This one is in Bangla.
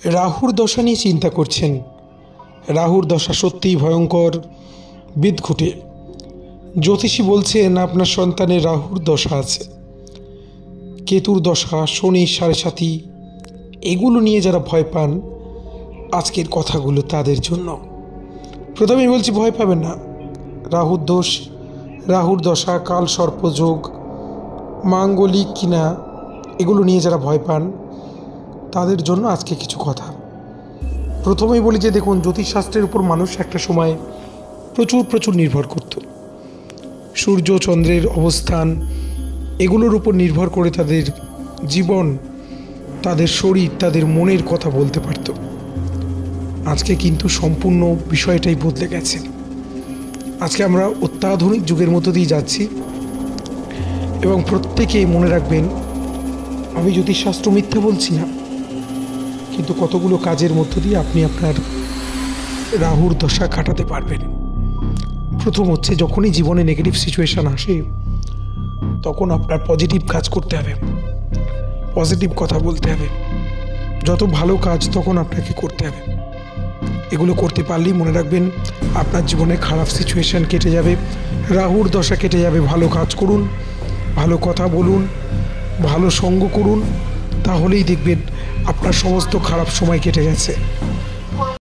রাহুর দশা নিয়ে চিন্তা করছেন। রাহুর দশা সত্যিই ভয়ঙ্কর বিদঘুটে। জ্যোতিষী বলছেন আপনার সন্তানের রাহুর দশা আছে। কেতুর দশা, শনির সাড়ে সাথী, এগুলো নিয়ে যারা ভয় পান, আজকের কথাগুলো তাদের জন্য। প্রথমেই বলছি, ভয় পাবেন না। রাহুর দোষ, রাহুর দশা, কাল সর্পযোগ, মাঙ্গলিক কিনা, এগুলো নিয়ে যারা ভয় পান তাদের জন্য আজকে কিছু কথা। প্রথমেই বলি যে দেখুন, জ্যোতিষশাস্ত্রের উপর মানুষ একটা সময় প্রচুর নির্ভর করত। সূর্য চন্দ্রের অবস্থান এগুলোর উপর নির্ভর করে তাদের জীবন, তাদের শরীর, তাদের মনের কথা বলতে পারত। আজকে কিন্তু সম্পূর্ণ বিষয়টাই বদলে গেছে। আজকে আমরা অত্যাধুনিক যুগের মধ্য দিয়ে যাচ্ছি এবং প্রত্যেকেই মনে রাখবেন, আমি জ্যোতিষশাস্ত্র মিথ্যে বলছি না, কিন্তু কতগুলো কাজের মধ্য দিয়ে আপনি আপনার রাহুর দশা কাটাতে পারবেন। প্রথম হচ্ছে, যখনই জীবনে নেগেটিভ সিচুয়েশান আসে তখন আপনার পজিটিভ কাজ করতে হবে, পজিটিভ কথা বলতে হবে। যত ভালো কাজ তখন আপনাকে করতে হবে। এগুলো করতে পারলেই মনে রাখবেন আপনার জীবনে খারাপ সিচুয়েশান কেটে যাবে, রাহুর দশা কেটে যাবে। ভালো কাজ করুন, ভালো কথা বলুন, ভালো সঙ্গ করুন, তাহলেই দেখবেন আপনার সমস্ত খারাপ সময় কেটে গেছে।